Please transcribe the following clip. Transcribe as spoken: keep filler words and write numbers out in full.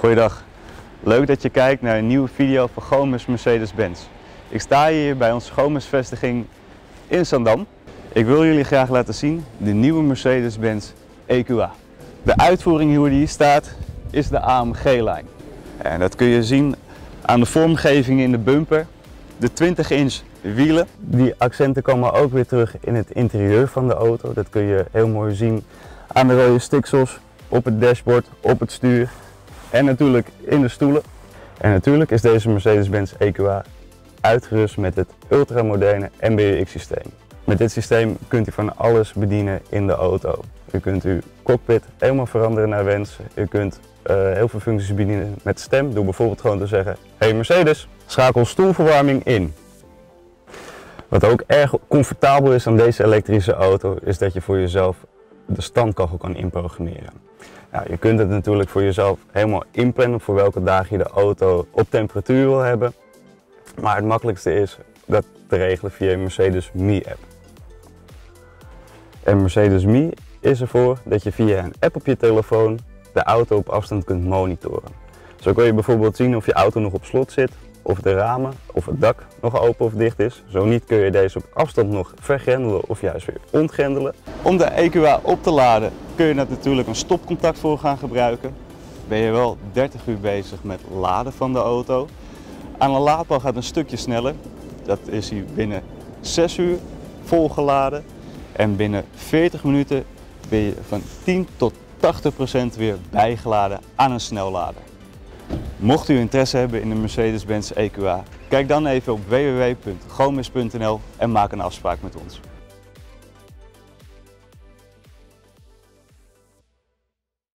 Goeiedag, leuk dat je kijkt naar een nieuwe video van Gomez Mercedes-Benz. Ik sta hier bij onze Gomez vestiging in Zaandam. Ik wil jullie graag laten zien de nieuwe Mercedes-Benz E Q A. De uitvoering hoe die hier staat is de A M G-lijn. En dat kun je zien aan de vormgeving in de bumper, de twintig inch wielen. Die accenten komen ook weer terug in het interieur van de auto. Dat kun je heel mooi zien aan de rode stiksels, op het dashboard, op het stuur en natuurlijk in de stoelen. En natuurlijk is deze Mercedes-Benz E Q A uitgerust met het ultramoderne M B U X systeem. Met dit systeem kunt u van alles bedienen in de auto. U kunt uw cockpit helemaal veranderen naar wens. U kunt uh, heel veel functies bedienen met stem door bijvoorbeeld gewoon te zeggen: hey Mercedes, schakel stoelverwarming in. Wat ook erg comfortabel is aan deze elektrische auto is dat je voor jezelf de standkachel kan inprogrammeren. Nou, je kunt het natuurlijk voor jezelf helemaal inplannen voor welke dagen je de auto op temperatuur wil hebben. Maar het makkelijkste is dat te regelen via een Mercedes Me app. En Mercedes Me is ervoor dat je via een app op je telefoon de auto op afstand kunt monitoren. Zo kun je bijvoorbeeld zien of je auto nog op slot zit, of de ramen of het dak nog open of dicht is. Zo niet kun je deze op afstand nog vergrendelen of juist weer ontgrendelen. Om de E Q A op te laden kun je natuurlijk een stopcontact voor gaan gebruiken. Ben je wel dertig uur bezig met laden van de auto. Aan een laadpaal gaat een stukje sneller. Dat is hier binnen zes uur volgeladen. En binnen veertig minuten ben je van tien tot tachtig procent weer bijgeladen aan een snellader. Mocht u interesse hebben in de Mercedes-Benz E Q A, kijk dan even op w w w punt gomez punt n l en maak een afspraak met ons.